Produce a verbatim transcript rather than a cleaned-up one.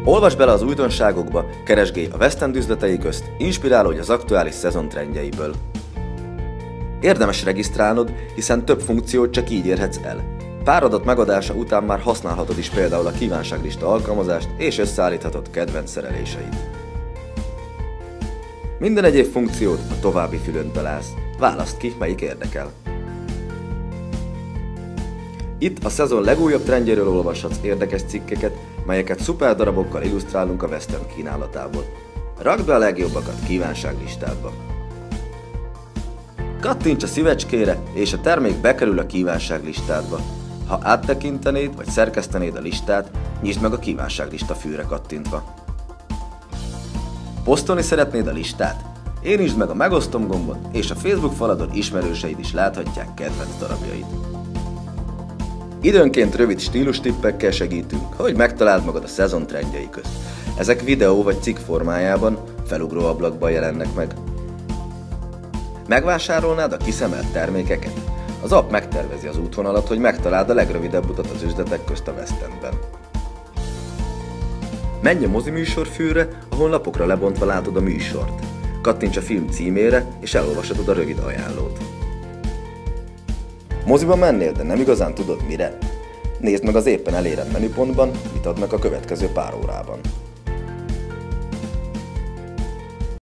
Olvasd bele az újdonságokba, keresgélj a West End üzletei közt, inspirálódj az aktuális szezon trendjeiből. Érdemes regisztrálnod, hiszen több funkciót csak így érhetsz el. Pár adat megadása után már használhatod is például a kívánságlista alkalmazást, és összeállíthatod kedvenc szereléseid. Minden egyéb funkciót a további fülön találsz. Válaszd ki, melyik érdekel. Itt a szezon legújabb trendjéről olvashatsz érdekes cikkeket, melyeket szuper darabokkal illusztrálunk a West End kínálatából. Rakd be a legjobbakat kívánságlistádba. Kattints a szívecskére, és a termék bekerül a kívánságlistádba. Ha áttekintenéd vagy szerkesztenéd a listát, nyisd meg a kívánságlista fülre kattintva. Posztolni szeretnéd a listát? Érintsd meg a megosztom gombot, és a Facebook faladon ismerőseid is láthatják kedvenc darabjaid. Időnként rövid stílustippekkel segítünk, hogy megtaláld magad a szezon trendjei közt. Ezek videó vagy cikk formájában, felugró ablakban jelennek meg. Megvásárolnád a kiszemelt termékeket? Az app megtervezi az útvonalat, hogy megtaláld a legrövidebb utat az üzletek közt a West Endben. Menj a moziműsor fülre, ahol lapokra lebontva látod a műsort. Kattints a film címére, és elolvashatod a rövid ajánlót. Moziba mennél, de nem igazán tudod mire? Nézd meg az éppen elérett menüpontban, mit adnak a következő pár órában.